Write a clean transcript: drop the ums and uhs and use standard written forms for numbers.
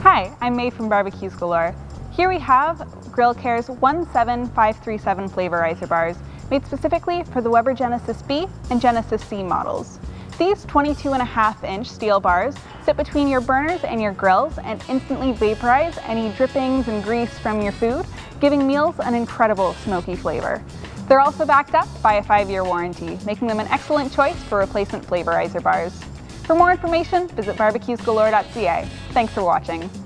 Hi, I'm May from Barbecues Galore. Here we have Grill Care's 17537 Flavorizer bars, made specifically for the Weber Genesis B and Genesis C models. These 22.5-inch steel bars sit between your burners and your grills and instantly vaporize any drippings and grease from your food, giving meals an incredible smoky flavor. They're also backed up by a 5-year warranty, making them an excellent choice for replacement Flavorizer bars. For more information, visit barbecuesgalore.ca. Thanks for watching.